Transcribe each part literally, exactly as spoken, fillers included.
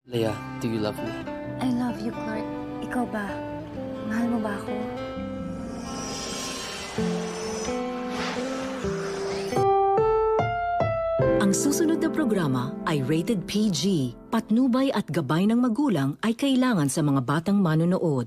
Leah, do you love me? I love you, Clark. Ikaw ba? Mahal mo ba ako? Ang susunod na programa ay rated P G. Patnubay at gabay ng magulang ay kailangan sa mga batang manonood.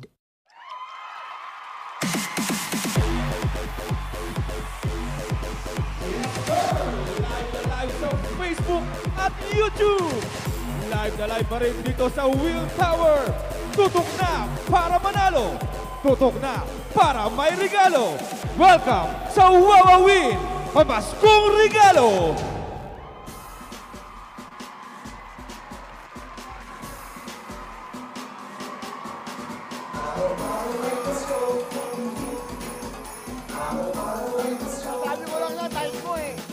Live na live sa Facebook at YouTube. Live na live pa rin dito sa Will Tower. Tutok na para manalo. Tutok na para may regalo. Welcome sa Wowowin, Pamaskong Regalo. Sabi mo lang na, type ko eh.